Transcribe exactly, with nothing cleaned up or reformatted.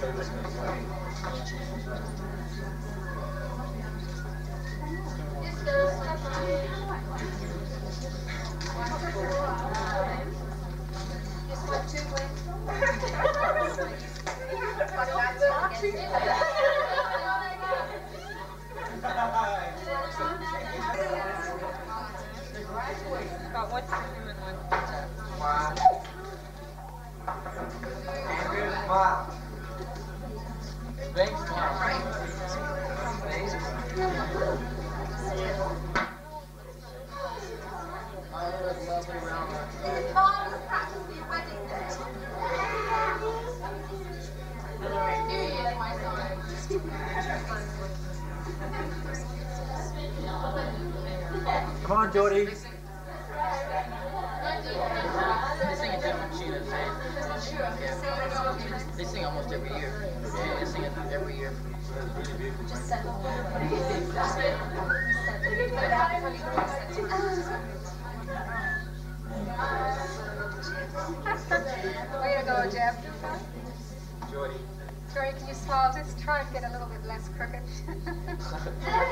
About what's the human one? Wow. Wow. Thanks, Mom. Thanks. I had a lovely round. Come on, Jody. They sing a different tune, right? They sing almost every year. Yeah, they sing it every year. Way to go, Jeff. Jody. Jory, can you swallow this? Try and get a little bit less crooked.